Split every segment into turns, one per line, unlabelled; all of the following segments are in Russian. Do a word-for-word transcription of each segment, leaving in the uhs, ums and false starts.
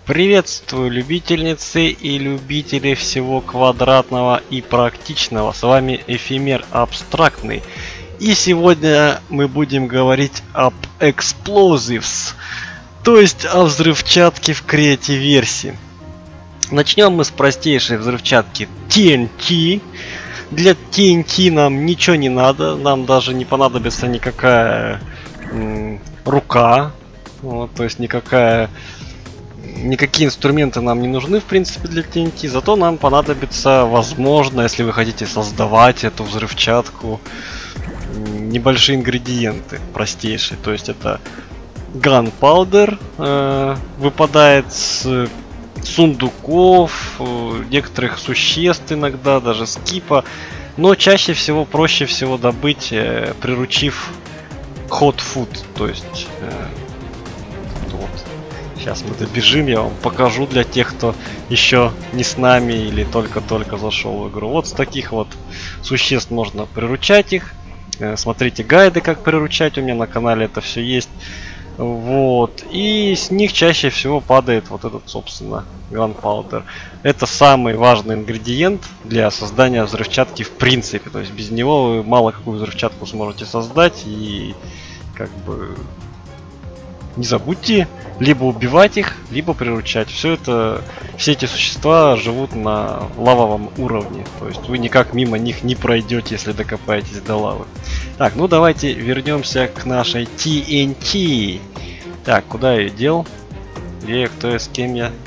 Приветствую любительницы и любители всего квадратного и практичного. С вами Эфемер Абстрактный. И сегодня мы будем говорить об Explosives, то есть о взрывчатке в креатив-версии. Начнем мы с простейшей взрывчатки ти эн ти. Для ти эн ти нам ничего не надо, нам даже не понадобится никакая м, рука, вот, то есть никакая... Никакие инструменты нам не нужны, в принципе, для ти эн ти, зато нам понадобится, возможно, если вы хотите создавать эту взрывчатку, небольшие ингредиенты, простейшие. То есть это gunpowder, э, выпадает с сундуков, э, некоторых существ иногда, даже скипа, но чаще всего, проще всего добыть, э, приручив hot food, то есть... Э, Сейчас мы добежим, я вам покажу для тех, кто еще не с нами или только-только зашел в игру. Вот с таких вот существ можно приручать их. Смотрите гайды, как приручать, у меня на канале это все есть. Вот. И с них чаще всего падает вот этот, собственно, gunpowder. Это самый важный ингредиент для создания взрывчатки в принципе. То есть без него вы мало какую взрывчатку сможете создать. И как бы... Не забудьте либо убивать их, либо приручать. Все это, все эти существа живут на лавовом уровне. То есть вы никак мимо них не пройдете, если докопаетесь до лавы. Так, ну давайте вернемся к нашей ти эн ти. Так, куда я ее дел? Где я, кто я, с кем я?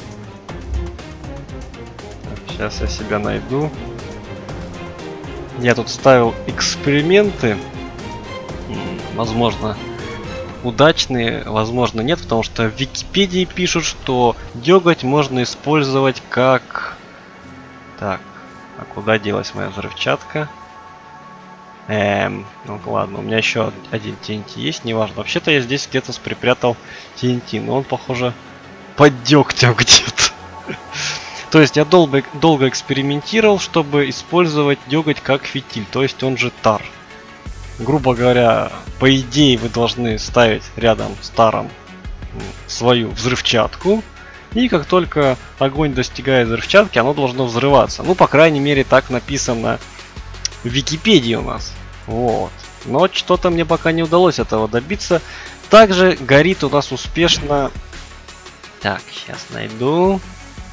Так, сейчас я себя найду. Я тут ставил эксперименты. Возможно... удачные, возможно, нет, потому что в Википедии пишут, что дёготь можно использовать как... Так, а куда делась моя взрывчатка? Эм, ну ладно, у меня еще один ти эн ти есть, неважно. Вообще-то я здесь где-то припрятал ти эн ти, но он, похоже, под дёгтем где-то. То есть я долго, долго экспериментировал, чтобы использовать дёготь как фитиль, то есть он же тар. Грубо говоря, по идее вы должны ставить рядом с таром свою взрывчатку. И как только огонь достигает взрывчатки, оно должно взрываться. Ну, по крайней мере, так написано в Википедии у нас. Вот. Но что-то мне пока не удалось этого добиться. Также горит у нас успешно... Так, сейчас найду.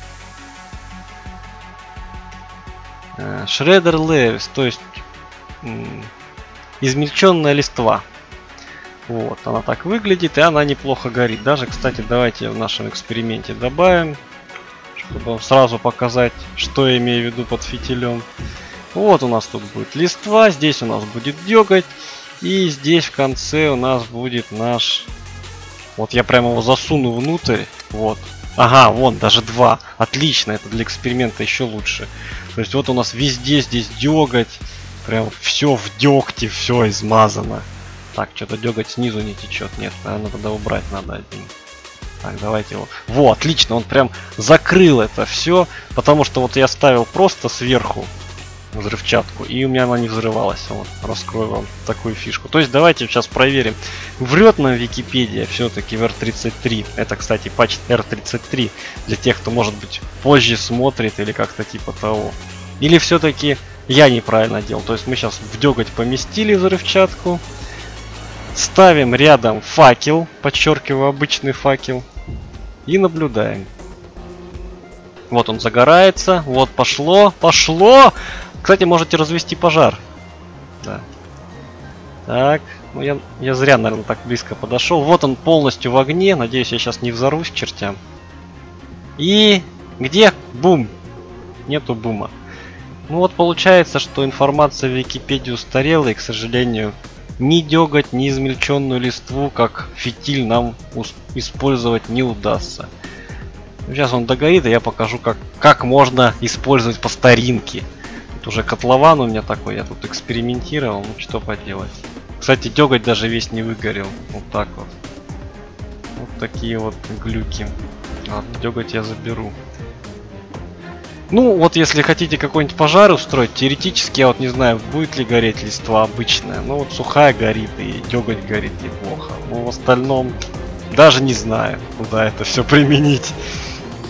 Shredder Leaves, то есть... измельченная листва. Вот, она так выглядит, и она неплохо горит. Даже, кстати, давайте в нашем эксперименте добавим, чтобы вам сразу показать, что я имею в виду под фитилем. Вот у нас тут будет листва, здесь у нас будет дёготь, и здесь в конце у нас будет наш... Вот я прямо его засуну внутрь. Вот. Ага, вон, даже два. Отлично, это для эксперимента еще лучше. То есть вот у нас везде здесь дёготь. Прям все в дегте, все измазано. Так, что-то деготь снизу не течет. Нет, наверное, тогда убрать надо один. Так, давайте его. Во, отлично, он прям закрыл это все. Потому что вот я ставил просто сверху взрывчатку, и у меня она не взрывалась. Вот, раскрою вам такую фишку. То есть давайте сейчас проверим. Врет нам Википедия все-таки в эр тридцать три. Это, кстати, патч эр тридцать три. Для тех, кто, может быть, позже смотрит или как-то типа того. Или все-таки... я неправильно делал. То есть мы сейчас в дёготь поместили взрывчатку. Ставим рядом факел. Подчеркиваю, обычный факел. И наблюдаем. Вот он загорается. Вот пошло. Пошло! Кстати, можете развести пожар. Да. Так. Ну я, я зря, наверное, так близко подошел. Вот он полностью в огне. Надеюсь, я сейчас не взорвусь к чертям. И... где? Бум! Нету бума. Ну вот получается, что информация в Википедии устарела, и, к сожалению, ни дёготь, ни измельченную листву, как фитиль, нам использовать не удастся. Сейчас он догорит, и я покажу, как, как можно использовать по старинке. Тут уже котлован у меня такой, я тут экспериментировал, ну что поделать. Кстати, дёготь даже весь не выгорел, вот так вот. Вот такие вот глюки. Ладно, дёготь я заберу. Ну, вот если хотите какой-нибудь пожар устроить, теоретически, я вот не знаю, будет ли гореть листва обычная. Ну, вот сухая горит и дёготь горит неплохо. Но в остальном даже не знаю, куда это все применить.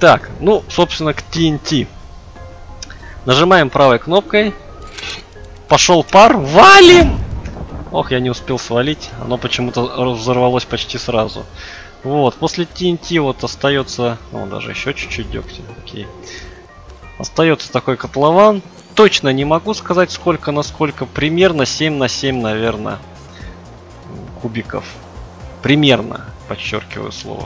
Так, ну, собственно, к ти эн ти. Нажимаем правой кнопкой. Пошел пар. Валим! Ох, я не успел свалить. Оно почему-то взорвалось почти сразу. Вот, после ти эн ти вот остается... Ну, даже еще чуть-чуть дегтя. Окей. Остается такой котлован. Точно не могу сказать, сколько на сколько. Примерно семь на семь, наверное, кубиков. Примерно, подчеркиваю слово.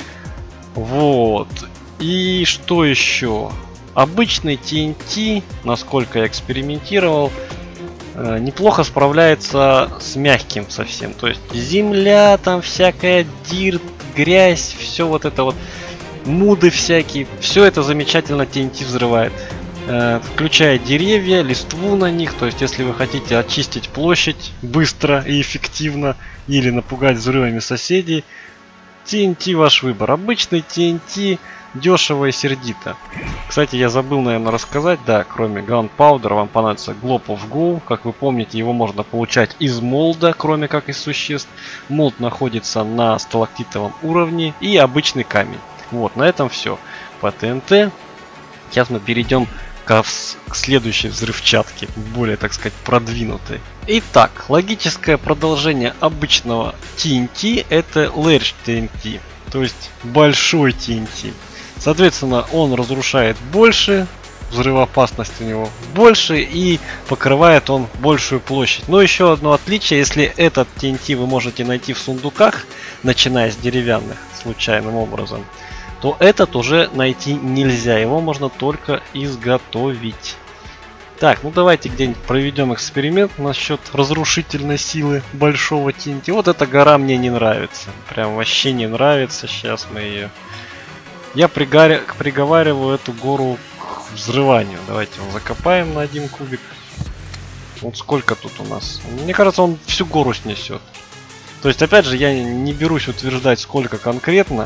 Вот. И что еще? Обычный ти эн ти, насколько я экспериментировал, э, неплохо справляется с мягким совсем. То есть земля, там всякая дирт, грязь, все вот это вот, муды всякие, все это замечательно ти эн ти взрывает. Э, включая деревья, листву на них. То есть если вы хотите очистить площадь быстро и эффективно или напугать взрывами соседей, ти эн ти ваш выбор. Обычный ти эн ти дешево и сердито. Кстати, я забыл, наверное, рассказать, да, кроме Gunpowder вам понадобится Globe of Go. Как вы помните, его можно получать из молда, кроме как из существ. Молд находится на сталактитовом уровне и обычный камень. Вот, на этом все по ти эн ти. Сейчас мы перейдем к, к следующей взрывчатке, более, так сказать, продвинутой. Итак, логическое продолжение обычного ти эн ти это Large ти эн ти, то есть большой ти эн ти. Соответственно, он разрушает больше, взрывоопасность у него больше и покрывает он большую площадь. Но еще одно отличие, если этот ти эн ти вы можете найти в сундуках, начиная с деревянных, случайным образом, то этот уже найти нельзя, его можно только изготовить. Так, ну давайте где-нибудь проведем эксперимент насчет разрушительной силы большого ти эн ти. Вот эта гора мне не нравится, прям вообще не нравится. Сейчас мы ее... Я пригаря... приговариваю эту гору к взрыванию. Давайте его закопаем на один кубик. Вот сколько тут у нас? Мне кажется, он всю гору снесет. То есть, опять же, я не берусь утверждать, сколько конкретно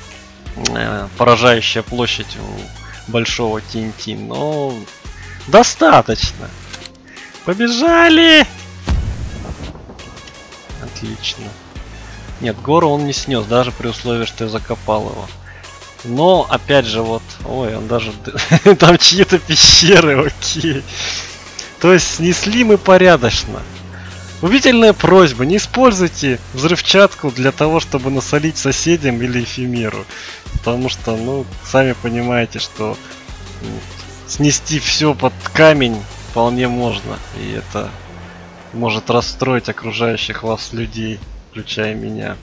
э, поражающая площадь у большого ти эн ти, но достаточно. Побежали! Отлично. Нет, гору он не снес, даже при условии, что я закопал его. Но, опять же, вот... Ой, он даже... Там чьи-то пещеры, окей. То есть, снесли мы порядочно. Убедительная просьба, не используйте взрывчатку для того, чтобы насолить соседям или эфемеру. Потому что, ну, сами понимаете, что снести все под камень вполне можно. И это может расстроить окружающих вас людей, включая меня.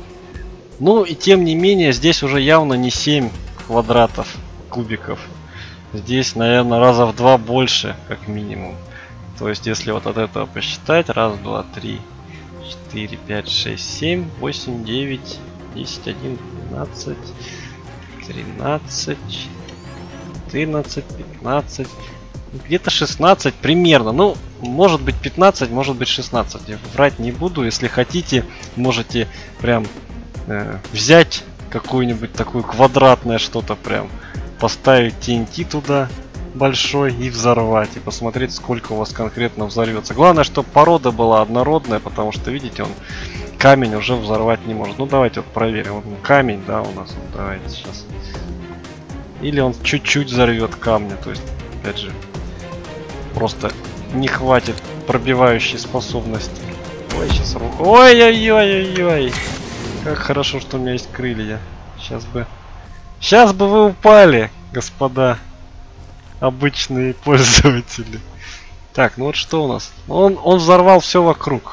Ну и тем не менее, здесь уже явно не семь квадратов, кубиков. Здесь, наверное, раза в два больше, как минимум. То есть, если вот от этого посчитать, раз, два, три, четыре, пять, шесть, семь, восемь, девять, десять, одиннадцать, двенадцать, тринадцать, четырнадцать, пятнадцать, где-то шестнадцать примерно. Ну, может быть пятнадцать, может быть шестнадцать. Я врать не буду. Если хотите, можете прям э, взять какую-нибудь такую квадратное что-то прям, поставить ти эн ти туда большой и взорвать, и посмотреть, сколько у вас конкретно взорвется. Главное, чтобы порода была однородная, потому что, видите, он камень уже взорвать не может. Ну, давайте вот проверим. Вот камень, да, у нас. Вот, давайте сейчас. Или он чуть-чуть взорвет камня, то есть, опять же, просто не хватит пробивающей способности. Ой, сейчас руку. Ой-ой-ой-ой-ой. Как хорошо, что у меня есть крылья. Сейчас бы... Сейчас бы вы упали, господа обычные пользователи. Так, ну вот что у нас? Он, он взорвал все вокруг.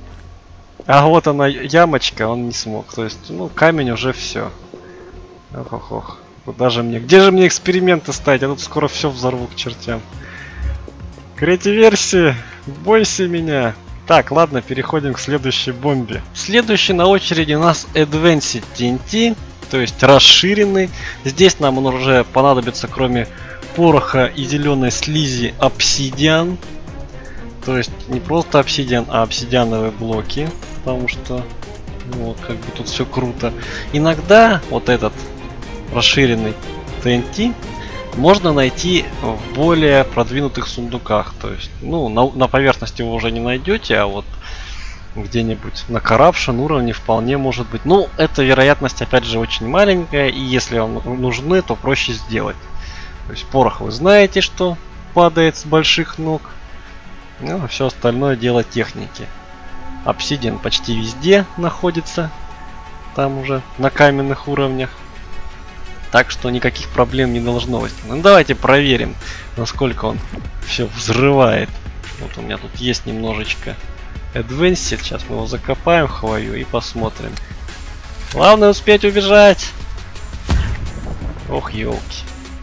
А вот она ямочка, он не смог. То есть, ну, камень уже все. Ох-ох-ох. Куда же мне? Где же мне эксперименты ставить? Я тут скоро все взорву к чертям. Креатив-версия, бойся меня. Так, ладно, переходим к следующей бомбе. Следующий на очереди у нас Advanced ти эн ти, то есть расширенный. Здесь нам он уже понадобится, кроме пороха и зеленой слизи, обсидиан. То есть не просто обсидиан, а обсидиановые блоки. Потому что, вот, как бы тут все круто. Иногда вот этот расширенный ти эн ти можно найти в более продвинутых сундуках. То есть, ну, на, на поверхности вы уже не найдете, а вот где-нибудь на Corruption уровне вполне может быть. Ну, эта вероятность, опять же, очень маленькая, и если вам нужны, то проще сделать. То есть порох вы знаете, что падает с больших ног. Ну, а все остальное дело техники. Обсидиан почти везде находится. Там уже на каменных уровнях. Так что никаких проблем не должно возникнуть. Ну, давайте проверим, насколько он все взрывает. Вот у меня тут есть немножечко Advanced. Сейчас мы его закопаем, хвою, и посмотрим. Главное успеть убежать. Ох, елки.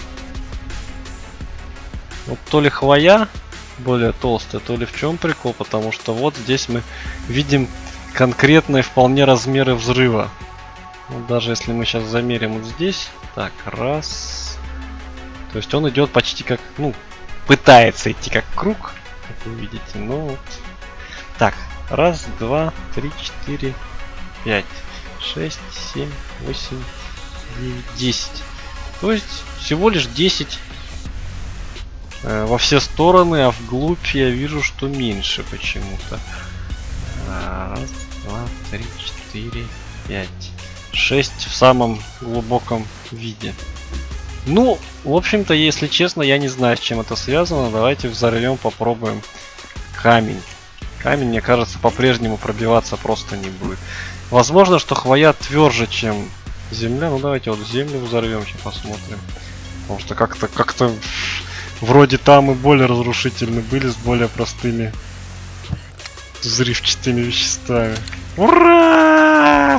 Вот то ли хвоя более толстая, то ли в чем прикол, потому что вот здесь мы видим конкретные вполне размеры взрыва. Вот даже если мы сейчас замерим вот здесь. Так, раз. То есть он идет почти как, ну, пытается идти как круг, как вы видите. Ну, так, раз, два, три, четыре, пять, шесть, семь, восемь, девять, десять. То есть всего лишь десять э, во все стороны, а вглубь я вижу, что меньше почему-то. Раз, два, три, четыре, пять. шесть в самом глубоком виде. Ну, в общем-то, если честно, я не знаю, с чем это связано. Давайте взорвем, попробуем камень. Камень, мне кажется, по-прежнему пробиваться просто не будет. Возможно, что хвоя тверже, чем земля. Ну, давайте вот землю взорвем, сейчас посмотрим. Потому что как-то как-то вроде там и более разрушительны были с более простыми взрывчатыми веществами. Ура!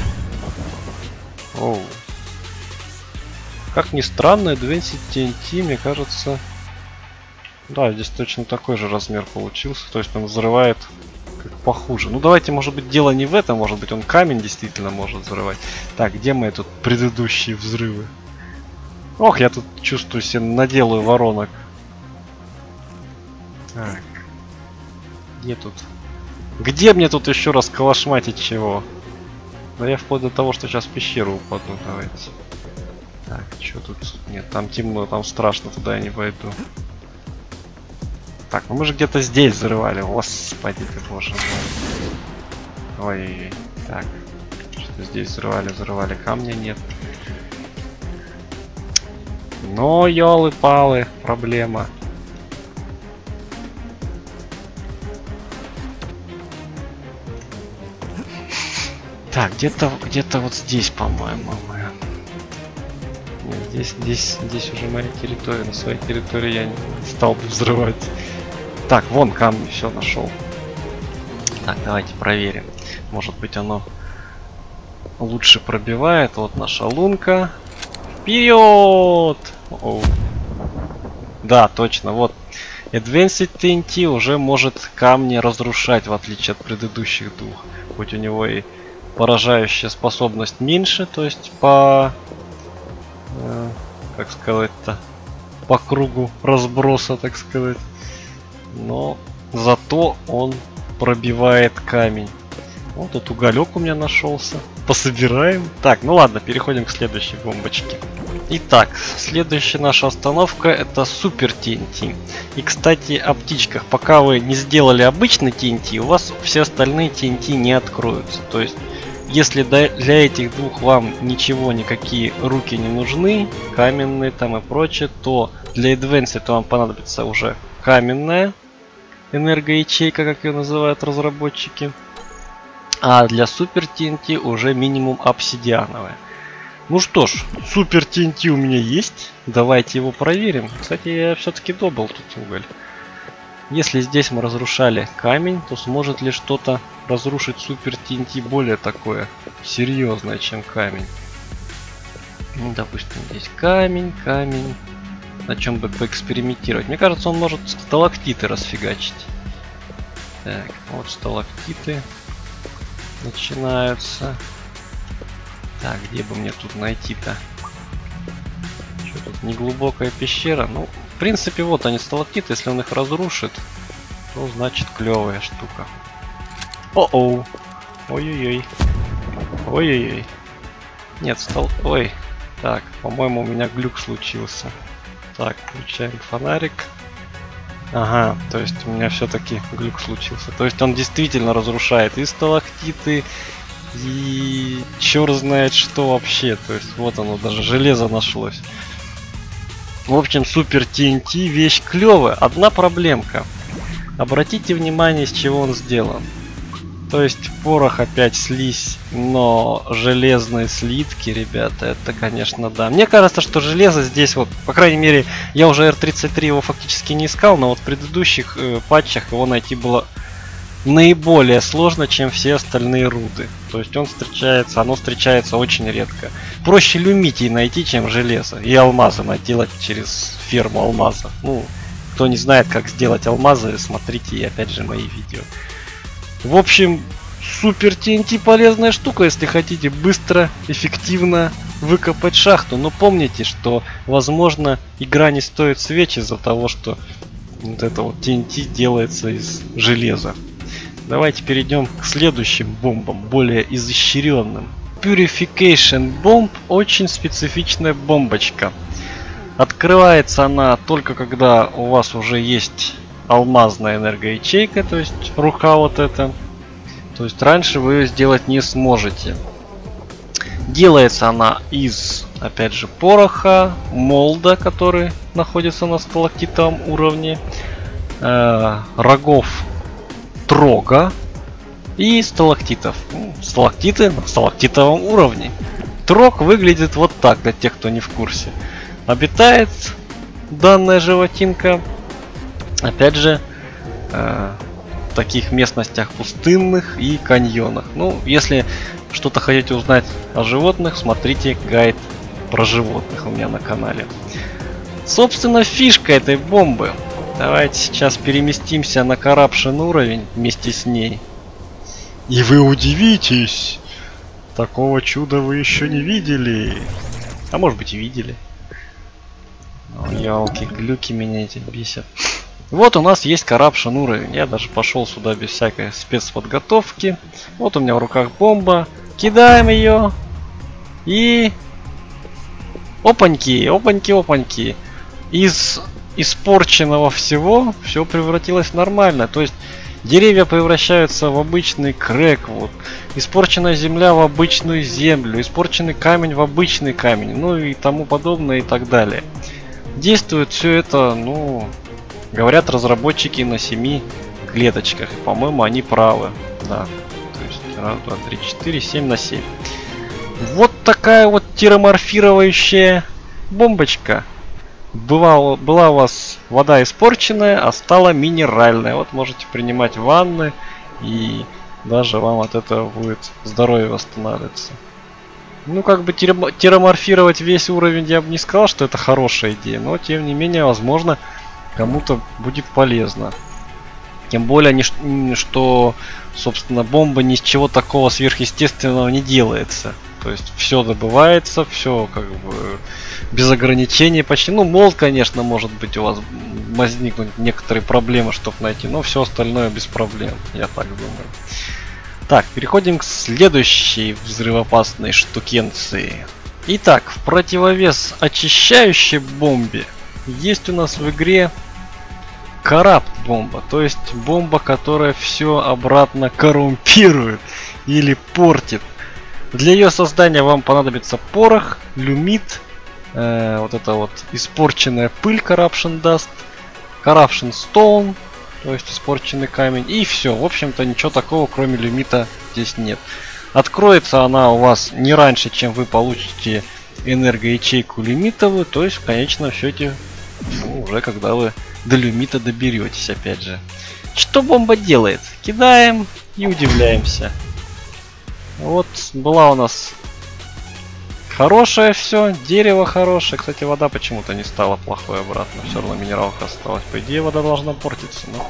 Оу. Как ни странно, Advanced ти эн ти, мне кажется... Да, здесь точно такой же размер получился. То есть он взрывает как похуже. Ну давайте, может быть, дело не в этом. Может быть, он камень действительно может взрывать. Так, где мои тут предыдущие взрывы? Ох, я тут чувствую себе наделаю воронок. Так. Где тут? Где мне тут еще раз калашматить чего? Да я вплоть до того, что сейчас в пещеру упаду. Давайте. Так, что тут? Нет, там темно, там страшно, туда я не пойду. Так, ну мы же где-то здесь взрывали. Господи ты, боже мой. Ой, так. Что здесь взрывали, взрывали, камня нет. Но, ёлы-палы, проблема. Так, где-то где-то вот здесь, по-моему, мы. Нет, здесь, здесь, здесь уже моя территория. На своей территории я не стал бы взрывать. Так, вон камни, все нашел. Так, давайте проверим. Может быть, оно лучше пробивает. Вот наша лунка. Вперед! Оу. Да, точно. Вот Advanced ти эн ти уже может камни разрушать, в отличие от предыдущих двух. Хоть у него и поражающая способность меньше, то есть по, э, как сказать-то, по кругу разброса, так сказать. Но зато он пробивает камень. Вот тут уголек у меня нашелся. Пособираем. Так, ну ладно, переходим к следующей бомбочке. Итак, следующая наша остановка — это Супер ти эн ти. И, кстати, о птичках. Пока вы не сделали обычный ти эн ти, у вас все остальные ти эн ти не откроются. То есть, если для этих двух вам ничего, никакие руки не нужны, каменные там и прочее, то для Advanced вам понадобится уже каменная энергоячейка, как ее называют разработчики. А для Супер ти эн ти уже минимум обсидиановая. Ну что ж, Супер ти эн ти у меня есть. Давайте его проверим. Кстати, я все-таки добыл тут уголь. Если здесь мы разрушали камень, то сможет ли что-то разрушить Супер ти эн ти более такое серьезное, чем камень? Ну, допустим, здесь камень, камень. На чем бы поэкспериментировать? Мне кажется, он может сталактиты расфигачить. Так, вот сталактиты начинаются. Так, где бы мне тут найти-то? Что тут, неглубокая пещера? Ну, в принципе, вот они, сталактиты. Если он их разрушит, то значит клевая штука. О-оу. Ой-ой-ой. Ой-ой-ой. Нет, стал... Ой. Так, по-моему, у меня глюк случился. Так, включаем фонарик. Ага, то есть у меня все-таки глюк случился. То есть он действительно разрушает и сталактиты, и черт знает что вообще. То есть вот оно, даже железо нашлось. В общем, супер ти эн ти вещь клевая. Одна проблемка. Обратите внимание, с чего он сделан. То есть порох опять слизь, но железные слитки, ребята, это, конечно, да. Мне кажется, что железо здесь вот, по крайней мере, я уже эр тридцать три его фактически не искал, но вот в предыдущих э, патчах его найти было наиболее сложно, чем все остальные руды. То есть он встречается, оно встречается очень редко. Проще люмитий найти, чем железо. И алмазы наделать через ферму алмазов. Ну, кто не знает, как сделать алмазы, смотрите опять же мои видео. В общем, супер ти эн ти полезная штука, если хотите быстро, эффективно выкопать шахту. Но помните, что, возможно, игра не стоит свеч из-за того, что вот это вот ти эн ти делается из железа. Давайте перейдем к следующим бомбам, более изощренным. Purification Bomb очень специфичная бомбочка. Открывается она только когда у вас уже есть алмазная энергоячейка, то есть рука вот эта. То есть раньше вы ее сделать не сможете. Делается она из, опять же, пороха, молда, который находится на сталактитовом уровне, э, рогов трога и сталактитов. Сталактиты на сталактитовом уровне. Трог выглядит вот так, для тех, кто не в курсе. Обитает данная животинка, опять же, э, в таких местностях пустынных и каньонах. Ну, если что-то хотите узнать о животных, смотрите гайд про животных у меня на канале. Собственно, фишка этой бомбы. Давайте сейчас переместимся на Corruption уровень вместе с ней. И вы удивитесь! Такого чуда вы еще не видели. А может быть и видели. О, ялки, глюки меня эти бесят. Вот у нас есть Corruption уровень. Я даже пошел сюда без всякой спецподготовки. Вот у меня в руках бомба. Кидаем ее. И... Опаньки, опаньки, опаньки. Из испорченного всего все превратилось в нормально. То есть деревья превращаются в обычный крэквуд. Испорченная земля в обычную землю. Испорченный камень в обычный камень. Ну и тому подобное и так далее. Действует все это, ну... Говорят разработчики на семи клеточках. И, по-моему, они правы. Да. То есть раз, два, три, четыре, семь на семь. Вот такая вот терраморфирующая бомбочка. Бывало, была у вас вода испорченная, а стала минеральная. Вот можете принимать ванны, и даже вам от этого будет здоровье восстанавливаться. Ну, как бы терраморфировать весь уровень я бы не сказал, что это хорошая идея. Но, тем не менее, возможно, кому-то будет полезно. Тем более, что, собственно, бомба ни с чего такого сверхъестественного не делается. То есть все добывается, все как бы без ограничений почти. Ну, молд, конечно, может быть у вас возникнут некоторые проблемы, чтобы найти, но все остальное без проблем, я так думаю. Так, переходим к следующей взрывоопасной штукенции. Итак, в противовес очищающей бомбе есть у нас в игре Corrupt бомба, то есть бомба, которая все обратно коррумпирует или портит. Для ее создания вам понадобится порох, люмит, э, вот это вот испорченная пыль Corruption Dust, Corruption Stone, то есть испорченный камень, и все. В общем-то ничего такого кроме люмита здесь нет. Откроется она у вас не раньше, чем вы получите энергоячейку люмитовую, то есть в конечном счете, ну, уже когда вы до люмита доберетесь, опять же. Что бомба делает? Кидаем и удивляемся. Вот была у нас хорошее все, дерево хорошее. Кстати, вода почему-то не стала плохой обратно. Все равно минералка осталась. По идее, вода должна портиться. Но...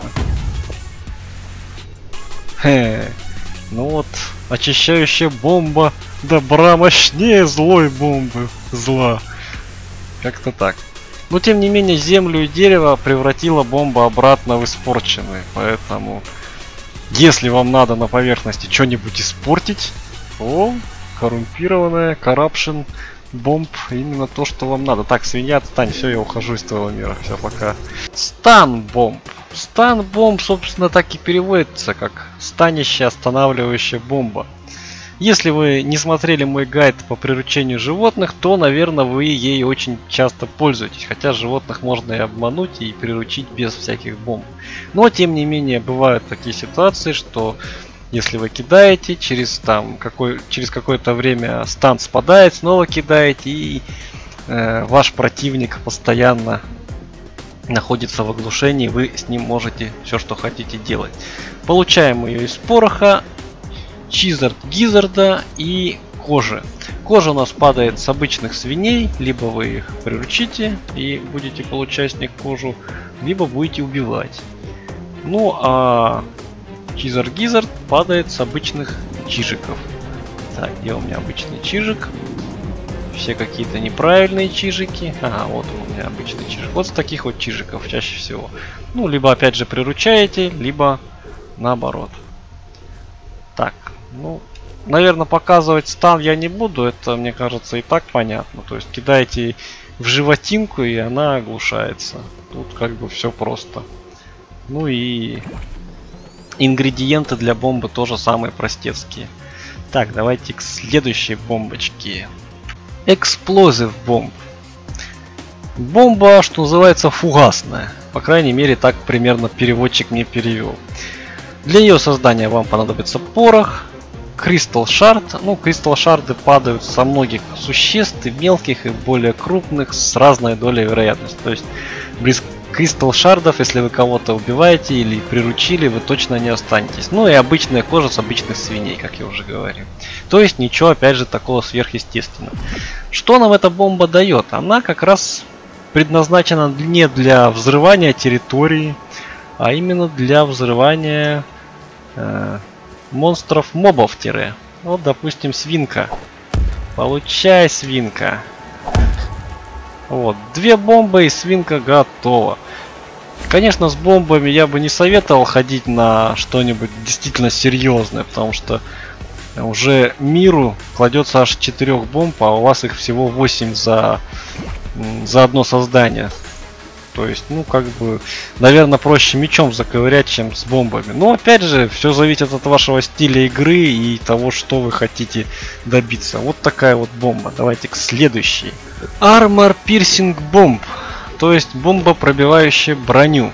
Хе. Ну вот, очищающая бомба добра мощнее злой бомбы зла. Как-то так. Но тем не менее, землю и дерево превратила бомба обратно в испорченные. Поэтому... Если вам надо на поверхности что-нибудь испортить, то коррумпированная Corruption бомб именно то, что вам надо. Так, свинья, отстань, все, я ухожу из твоего мира. Все, пока. Стан бомб. Стан бомб, собственно, так и переводится, как станищая останавливающая бомба. Если вы не смотрели мой гайд по приручению животных, то, наверное, вы ей очень часто пользуетесь. Хотя животных можно и обмануть, и приручить без всяких бомб. Но, тем не менее, бывают такие ситуации, что если вы кидаете, через, там, какой, через какое-то время стан спадает, снова кидаете, и э, ваш противник постоянно находится в оглушении, вы с ним можете все, что хотите делать. Получаем ее из пороха, Чизард Гизарда и кожи. Кожа у нас падает с обычных свиней, либо вы их приручите и будете получать с них кожу, либо будете убивать. Ну а Чизард Гизард падает с обычных чижиков. Так, где у меня обычный чижик? Все какие-то неправильные чижики. Ага, вот у меня обычный чижик. Вот с таких вот чижиков чаще всего. Ну, либо опять же приручаете, либо наоборот. Так, ну, наверное, показывать стан я не буду. Это, мне кажется, и так понятно. То есть кидаете в животинку, и она оглушается. Тут как бы все просто. Ну и ингредиенты для бомбы тоже самые простецкие. Так, давайте к следующей бомбочке. Explosive бомб. Бомба, что называется, фугасная. По крайней мере, так примерно переводчик мне перевел. Для ее создания вам понадобится порох, Crystal Shard. Ну, Crystal Shard падают со многих существ, и мелких, и более крупных, с разной долей вероятности. То есть, близ Crystal Shard'ов, если вы кого-то убиваете или приручили, вы точно не останетесь. Ну и обычная кожа с обычных свиней, как я уже говорил. То есть, ничего, опять же, такого сверхъестественного. Что нам эта бомба дает? Она как раз предназначена не для взрывания территории, а именно для взрывания э, монстров, мобов тире. Вот, допустим, свинка. Получай, свинка. Вот, две бомбы и свинка готова. Конечно, с бомбами я бы не советовал ходить на что-нибудь действительно серьезное, потому что уже миру кладется аж четырех бомб, а у вас их всего восемь за, за одно создание. То есть, ну, как бы, наверное, проще мечом заковырять, чем с бомбами. Но, опять же, все зависит от вашего стиля игры и того, что вы хотите добиться. Вот такая вот бомба. Давайте к следующей. Armor Piercing Bomb. То есть, бомба, пробивающая броню.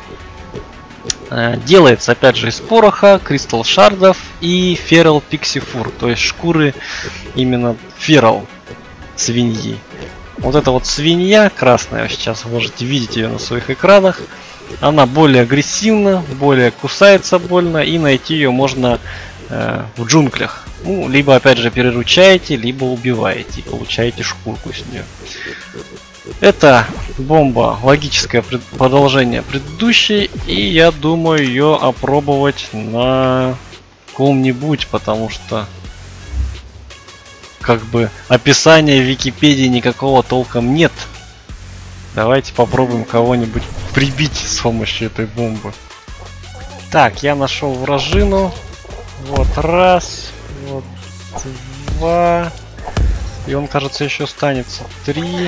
Делается, опять же, из пороха, Crystal Shard'ов и Feral Pixie Fur. То есть, шкуры именно Feral свиньи. Вот эта вот свинья красная, сейчас вы можете видеть ее на своих экранах. Она более агрессивна, более кусается больно, и найти ее можно э, в джунглях. Ну, либо опять же переручаете, либо убиваете и получаете шкурку с нее. Это бомба логическое продолжение предыдущей, и я думаю ее опробовать на ком-нибудь, потому что как бы описания в Википедии никакого толком нет. Давайте попробуем кого-нибудь прибить с помощью этой бомбы. Так, я нашел вражину. Вот раз, вот два. И он, кажется, еще останется. Три,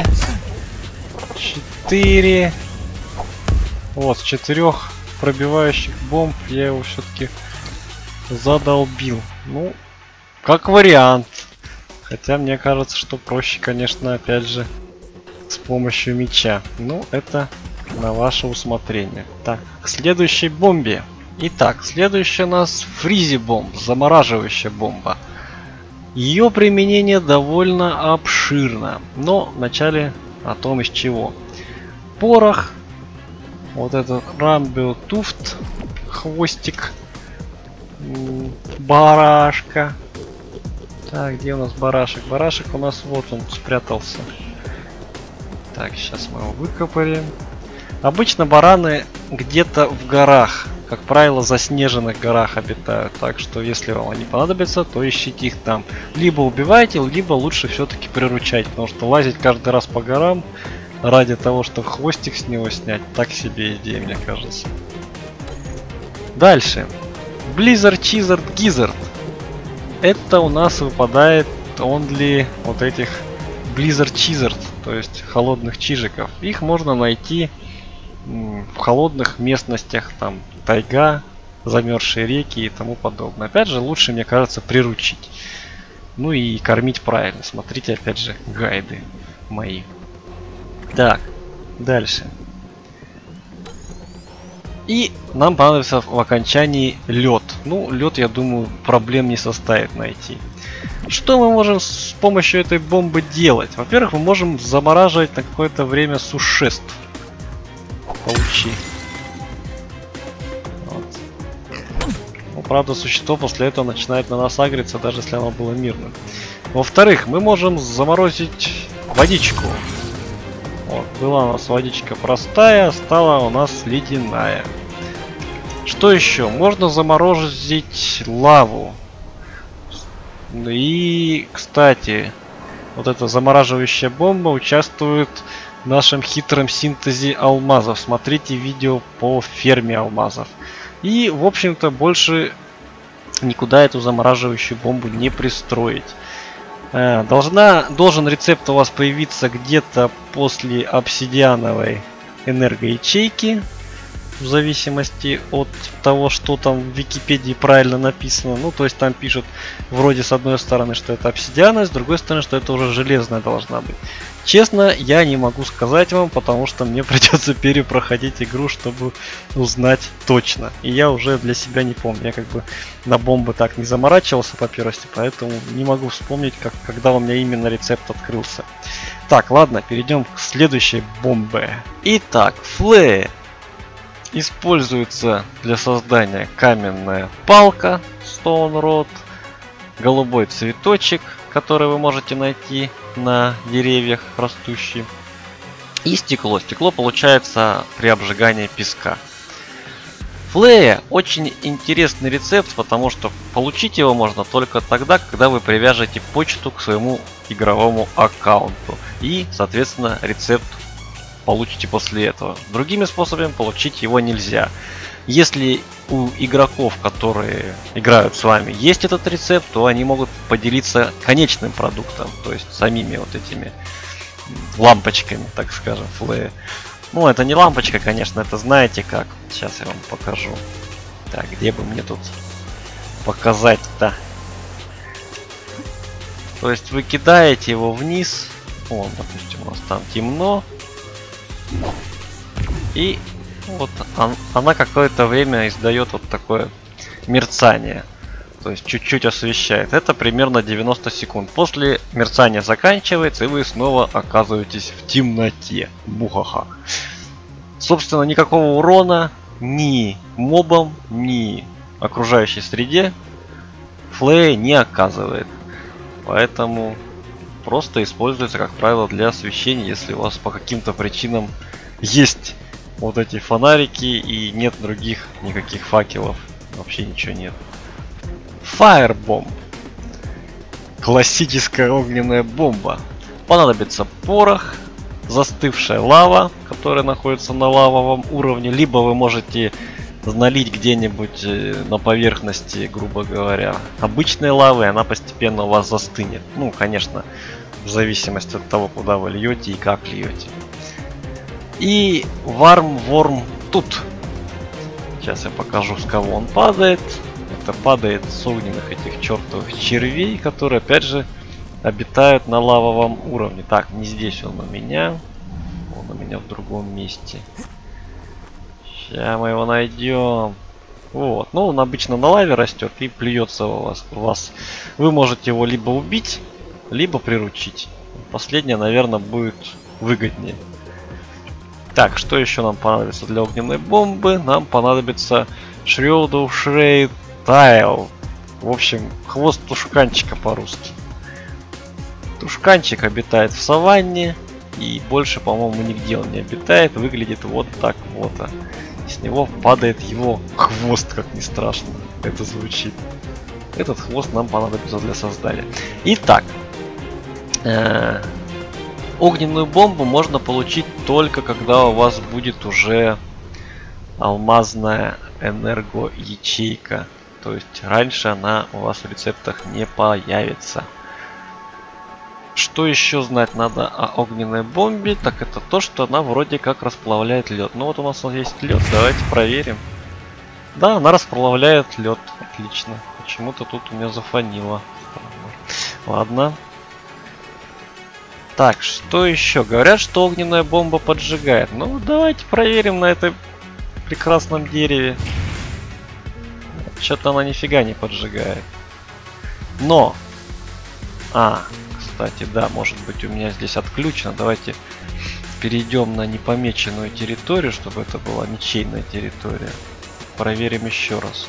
четыре. Вот, с четырех пробивающих бомб я его все-таки задолбил. Ну, как вариант. Хотя мне кажется, что проще, конечно, опять же, с помощью меча. Ну, это на ваше усмотрение. Так, к следующей бомбе. Итак, следующая у нас фризи бомб, замораживающая бомба. Ее применение довольно обширно. Но вначале о том, из чего. Порох. Вот этот Рамбио Туфт. Хвостик. Барашка. Так, где у нас барашек? Барашек у нас вот он спрятался. Так, сейчас мы его выкопаем. Обычно бараны где-то в горах. Как правило, в заснеженных горах обитают. Так что, если вам они понадобятся, то ищите их там. Либо убивайте, либо лучше все-таки приручать. Потому что лазить каждый раз по горам ради того, чтобы хвостик с него снять, так себе идея, мне кажется. Дальше. Blizzard Chizard Gizzard. Это у нас выпадает only вот этих Blizzard Chizard, то есть холодных чижиков. Их можно найти в холодных местностях, там тайга, замерзшие реки и тому подобное. Опять же, лучше, мне кажется, приручить. Ну и кормить правильно. Смотрите, опять же, гайды мои. Так, дальше. И нам понадобится в окончании лед. Ну, лед, я думаю, проблем не составит найти. Что мы можем с помощью этой бомбы делать? Во-первых, мы можем замораживать на какое-то время существ. Получи. Вот. Ну, правда, существо после этого начинает на нас агриться, даже если оно было мирным. Во-вторых, мы можем заморозить водичку. Вот, была у нас водичка простая, стала у нас ледяная. Что еще? Можно заморозить лаву. И, кстати, вот эта замораживающая бомба участвует в нашем хитром синтезе алмазов. Смотрите видео по ферме алмазов. И, в общем-то, больше никуда эту замораживающую бомбу не пристроить. Должна, должен рецепт у вас появиться где-то после обсидиановой энергоячейки. В зависимости от того, что там в Википедии правильно написано. Ну, то есть там пишут вроде с одной стороны, что это обсидиана, с другой стороны, что это уже железная должна быть. Честно, я не могу сказать вам, потому что мне придется перепроходить игру, чтобы узнать точно. И я уже для себя не помню. Я как бы на бомбы так не заморачивался по первости, поэтому не могу вспомнить, как, когда у меня именно рецепт открылся. Так, ладно, перейдем к следующей бомбе. Итак, флеер. Используется для создания каменная палка Stone Rod, голубой цветочек, который вы можете найти на деревьях растущий, и стекло. Стекло получается при обжигании песка. Флея очень интересный рецепт, потому что получить его можно только тогда, когда вы привяжете почту к своему игровому аккаунту. И, соответственно, рецепт получите после этого. Другими способами получить его нельзя. Если у игроков, которые играют с вами, есть этот рецепт, то они могут поделиться конечным продуктом, то есть самими вот этими лампочками, так скажем, флея. Ну, это не лампочка, конечно, это знаете как. Сейчас я вам покажу. Так, где бы мне тут показать-то? То есть вы кидаете его вниз. Вон, допустим, у нас там темно. И вот он, она какое-то время издает вот такое мерцание. То есть чуть-чуть освещает. Это примерно девяносто секунд. После мерцания заканчивается, и вы снова оказываетесь в темноте. Бухаха. Собственно, никакого урона ни мобам, ни окружающей среде флея не оказывает. Поэтому просто используется, как правило, для освещения, если у вас по каким-то причинам есть вот эти фонарики и нет других никаких факелов. Вообще ничего нет. Firebomb. Классическая огненная бомба. Понадобится порох, застывшая лава, которая находится на лавовом уровне, либо вы можете налить где-нибудь на поверхности, грубо говоря, обычной лавы, она постепенно у вас застынет. Ну, конечно, в зависимости от того, куда вы льете и как льете. И Warm Worm тут. Сейчас я покажу, с кого он падает. Это падает с огненных этих чертовых червей, которые, опять же, обитают на лавовом уровне. Так, не здесь он у меня. Он у меня в другом месте. Сейчас мы его найдем. Вот. Ну, он обычно на лаве растет и плюется у вас. У вас. Вы можете его либо убить, либо приручить. Последнее, наверное, будет выгоднее. Так, что еще нам понадобится для огненной бомбы? Нам понадобится Shroud Shred Tail. В общем, хвост тушканчика по-русски. Тушканчик обитает в саванне. И больше, по-моему, нигде он не обитает. Выглядит вот так вот. И с него падает его хвост, как ни страшно. Это звучит. Этот хвост нам понадобится для создания. Итак. Э-э- огненную бомбу можно получить только когда у вас будет уже алмазная энергоячейка. То есть раньше она у вас в рецептах не появится. Что еще знать надо о огненной бомбе? Так это то, что она вроде как расплавляет лед. Ну вот у нас есть лед, давайте проверим. Да, она расплавляет лед. Отлично. Почему-то тут у меня зафанило. Ладно. Так, что еще? Говорят, что огненная бомба поджигает. Ну, давайте проверим на этом прекрасном дереве. Что-то она нифига не поджигает. Но! А, кстати, да, может быть у меня здесь отключено. Давайте перейдем на непомеченную территорию, чтобы это была ничейная территория. Проверим еще раз.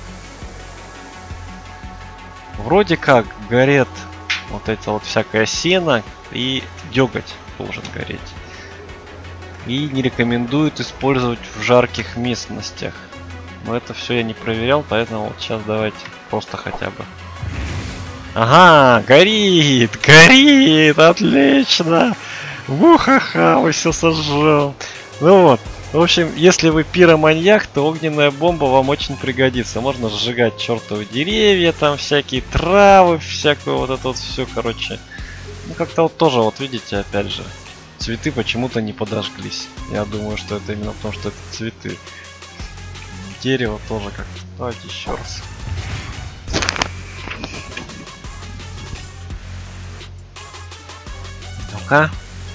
Вроде как горит вот это вот всякое сено, и деготь должен гореть. И не рекомендуют использовать в жарких местностях. Но это все я не проверял, поэтому вот сейчас давайте просто хотя бы. Ага, горит, горит, отлично. Ухаха, мы все сожжем. Ну вот, в общем, если вы пироманьяк, то огненная бомба вам очень пригодится. Можно сжигать чертовы деревья, там всякие травы, всякое вот это вот все, короче. Ну как-то вот тоже, вот видите, опять же, цветы почему-то не подожглись. Я думаю, что это именно потому, что это цветы. Дерево тоже как-то. Давайте еще раз. Ну-ка.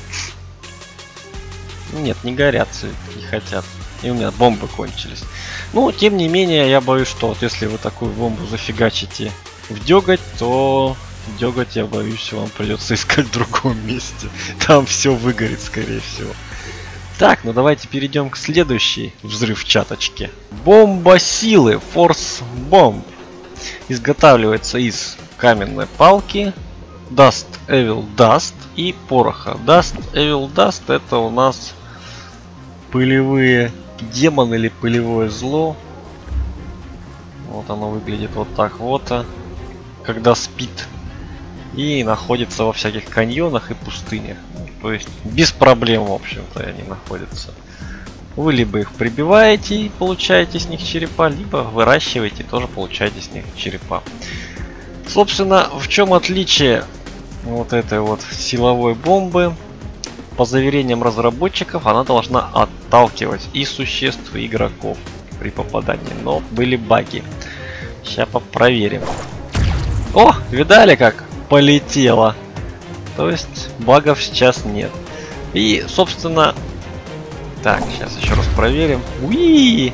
Нет, не горят, не хотят. И у меня бомбы кончились. Ну, тем не менее, я боюсь, что вот если вы такую бомбу зафигачите в деготь, то деготь, я боюсь, вам придется искать в другом месте. Там все выгорит, скорее всего. Так, ну давайте перейдем к следующей взрывчаточке. Бомба силы, Force Bomb. Изготавливается из каменной палки, Dust Evil Dust и пороха. Dust Evil Dust это у нас пылевые демоны или пылевое зло. Вот оно выглядит вот так вот, когда спит. И находится во всяких каньонах и пустынях. То есть без проблем, в общем-то, они находятся. Вы либо их прибиваете и получаете с них черепа, либо выращиваете и тоже получаете с них черепа. Собственно, в чем отличие вот этой вот силовой бомбы? По заверениям разработчиков, она должна отталкивать и существ, и игроков при попадании. Но были баги. Сейчас проверим. О, видали как полетело? То есть багов сейчас нет. И, собственно... Так, сейчас еще раз проверим. Уи!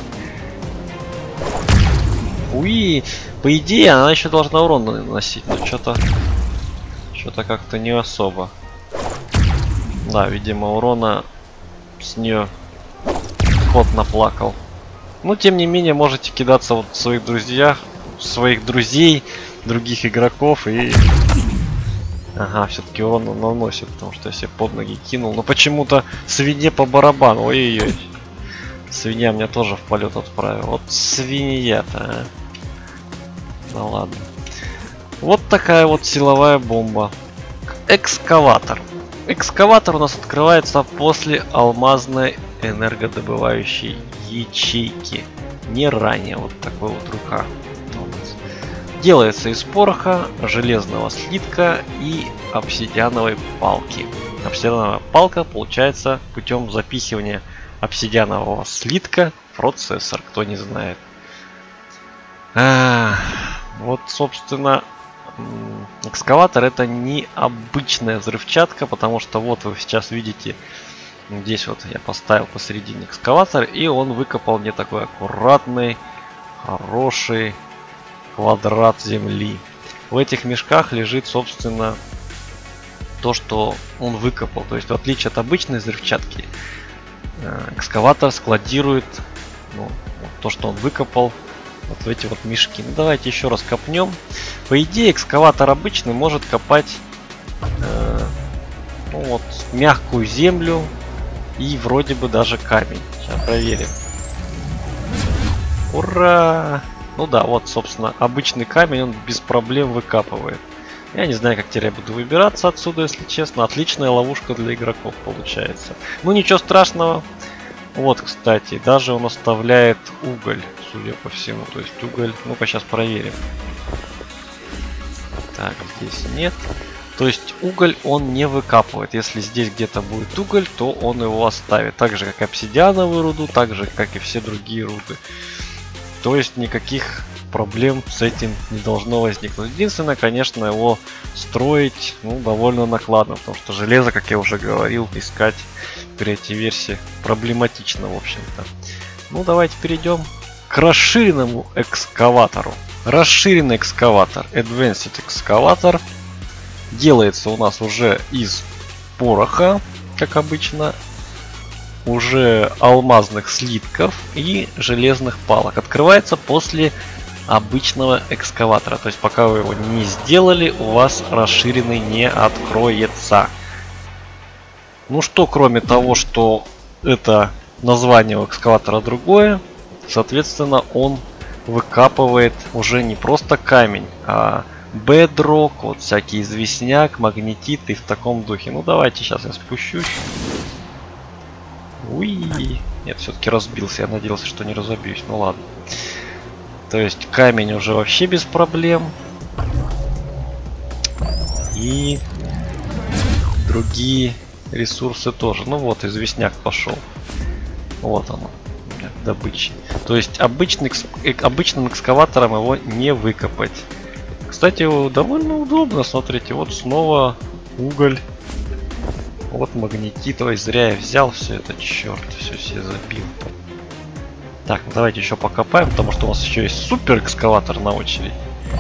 Уи! По идее, она еще должна урон наносить, но что-то... Что-то как-то не особо. Да, видимо, урона с нее кот наплакал. Но, тем не менее, можете кидаться вот в своих друзьях, в своих друзей, других игроков и... Ага, все-таки урон он наносит, потому что я себе под ноги кинул. Но почему-то свинье по барабану. Ой-ой-ой. Свинья меня тоже в полет отправила. Вот свинья-то, а. Ну ладно. Вот такая вот силовая бомба. Экскаватор. Экскаватор у нас открывается после алмазной энергодобывающей ячейки. Не ранее. Вот такой вот рука. Делается из пороха, железного слитка и обсидиановой палки. Обсидиановая палка получается путем запихивания обсидианового слитка в процессор, кто не знает. А, вот, собственно, экскаватор это не обычная взрывчатка, потому что вот вы сейчас видите, здесь вот я поставил посередине экскаватор, и он выкопал мне такой аккуратный, хороший квадрат земли. В этих мешках лежит, собственно, то, что он выкопал. То есть, в отличие от обычной взрывчатки, экскаватор складирует ну, вот то, что он выкопал, вот в эти вот мешки. Ну, давайте еще раз копнем. По идее, экскаватор обычный может копать э, ну, вот, мягкую землю и вроде бы даже камень. Сейчас проверим. Ура! Ну да, вот, собственно, обычный камень он без проблем выкапывает. Я не знаю, как теперь я буду выбираться отсюда, если честно. Отличная ловушка для игроков получается. Ну ничего страшного. Вот, кстати, даже он оставляет уголь, судя по всему. То есть уголь... Ну-ка, сейчас проверим. Так, здесь нет. То есть уголь он не выкапывает. Если здесь где-то будет уголь, то он его оставит. Так же, как обсидиановую руду, так же, как и все другие руды. То есть никаких проблем с этим не должно возникнуть. Единственное, конечно, его строить ну, довольно накладно, потому что железо, как я уже говорил, искать в третьей версии проблематично, в общем-то. Ну, давайте перейдем к расширенному экскаватору. Расширенный экскаватор, Advanced Excavator, делается у нас уже из пороха, как обычно, уже алмазных слитков и железных палок. Открывается после обычного экскаватора. То есть пока вы его не сделали, у вас расширенный не откроется. Ну что, кроме того, что это название у экскаватора другое, соответственно, он выкапывает уже не просто камень, а бедрок, вот всякий известняк, магнетит и в таком духе. Ну давайте сейчас я спущусь. Уи. Нет, все-таки разбился. Я надеялся, что не разобьюсь. Ну ладно. То есть камень уже вообще без проблем. И другие ресурсы тоже. Ну вот, известняк пошел. Вот оно. Добычи. То есть обычный, обычным экскаватором его не выкопать. Кстати, довольно удобно. Смотрите, вот снова уголь. Вот магнетит. Ой, зря я взял все это. Черт, все себе забил. Так, ну давайте еще покопаем, потому что у нас еще есть супер экскаватор на очередь.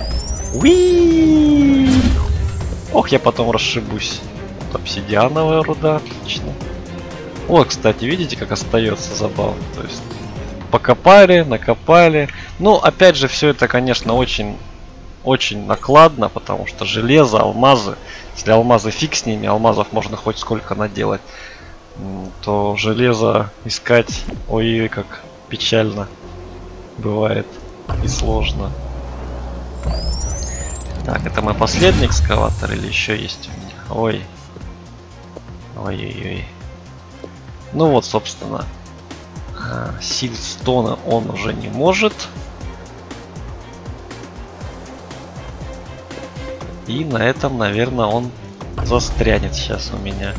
Уи! Ох, я потом расшибусь. Вот обсидиановая руда, отлично. О, кстати, видите, как остается забавно. То есть покопали, накопали. Ну, опять же, все это, конечно, очень, очень накладно, потому что железо, алмазы. Если алмазы фиг с ними, алмазов можно хоть сколько наделать, то железо искать, ой, как печально бывает и сложно. Так, это мой последний экскаватор или еще есть у меня? Ой. Ой-ой-ой. Ну вот, собственно, сильстона он уже не может. И на этом, наверное, он застрянет сейчас у меня.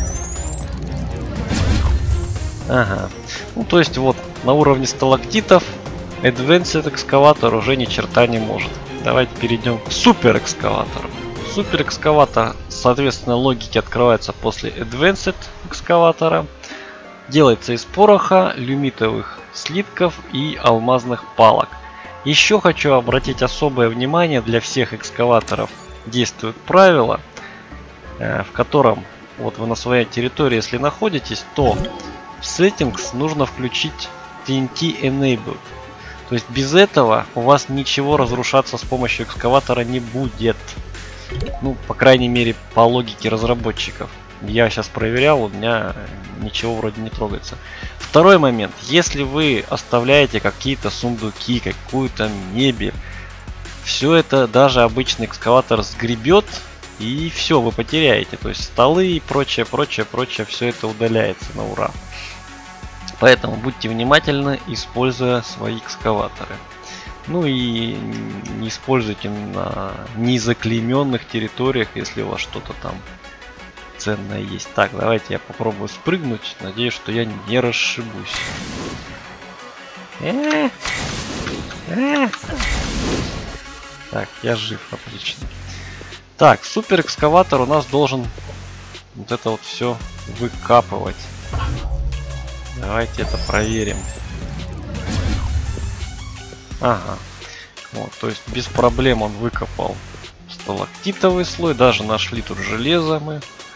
Ага. Ну, то есть вот на уровне сталактитов Advanced экскаватор уже ни черта не может. Давайте перейдем к супер экскаватору. Супер экскаватор, соответственно, логики открывается после Advanced экскаватора. Делается из пороха, люмитовых слитков и алмазных палок. Еще хочу обратить особое внимание, для всех экскаваторов действует правило, в котором вот вы на своей территории, если находитесь, то в Settings нужно включить ти эн ти Enabled. То есть без этого у вас ничего разрушаться с помощью экскаватора не будет. Ну, по крайней мере, по логике разработчиков. Я сейчас проверял, у меня ничего вроде не трогается. Второй момент. Если вы оставляете какие-то сундуки, какую-то мебель, все это даже обычный экскаватор сгребет, и все, вы потеряете. То есть столы и прочее, прочее, прочее, все это удаляется на ура. Поэтому будьте внимательны, используя свои экскаваторы. Ну и не используйте на незаклейменных территориях, если у вас что-то там ценное есть. Так, давайте я попробую спрыгнуть. Надеюсь, что я не расшибусь. Так, я жив, отлично. Так, супер экскаватор у нас должен вот это вот все выкапывать. Давайте это проверим. Ага. Вот, то есть без проблем он выкопал сталактитовый слой. Даже нашли тут железо мы.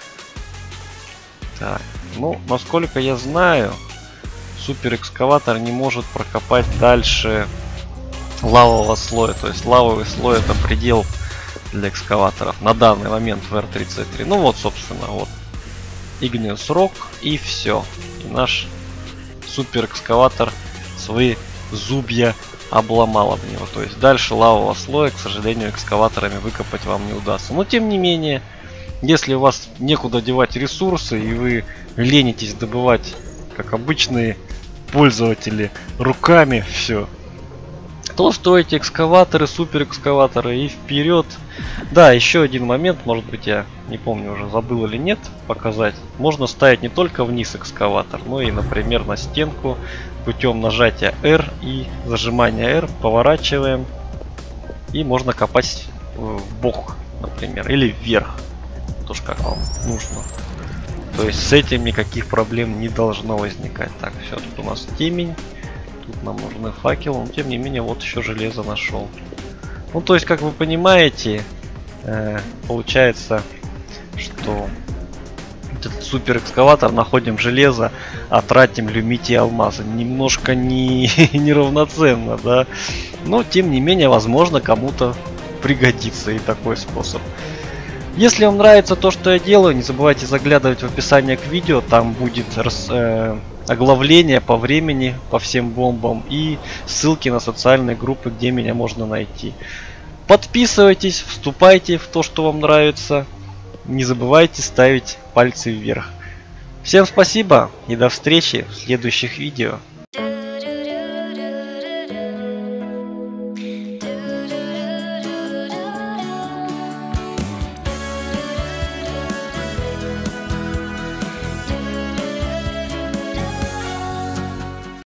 Так, ну, насколько я знаю, супер экскаватор не может прокопать дальше лавового слоя. То есть лавовый слой — это предел для экскаваторов на данный момент в эр тридцать три. Ну вот, собственно, вот Igneous Rock и все. И наш супер экскаватор свои зубья обломал об него. То есть дальше лавового слоя, к сожалению, экскаваторами выкопать вам не удастся. Но тем не менее, если у вас некуда девать ресурсы и вы ленитесь добывать, как обычные пользователи, руками все, то строите экскаваторы, супер экскаваторы и вперед. Да, еще один момент, может быть, я не помню уже, забыл или нет, показать. Можно ставить не только вниз экскаватор, но и, например, на стенку путем нажатия R и зажимания R поворачиваем. И можно копать в бок, например, или вверх. Тоже как вам нужно. То есть с этим никаких проблем не должно возникать. Так, все, тут у нас темень. Тут нам нужны факелы, но тем не менее вот еще железо нашел. Ну то есть, как вы понимаете, э, получается, что этот супер экскаватор, находим железо, а тратим люмити и алмазы. Немножко не, неравноценно, да. Но тем не менее, возможно, кому-то пригодится и такой способ. Если вам нравится то, что я делаю, не забывайте заглядывать в описание к видео, там будет рас, э, оглавление по времени, по всем бомбам и ссылки на социальные группы, где меня можно найти. Подписывайтесь, вступайте в то, что вам нравится. Не забывайте ставить пальцы вверх. Всем спасибо и до встречи в следующих видео.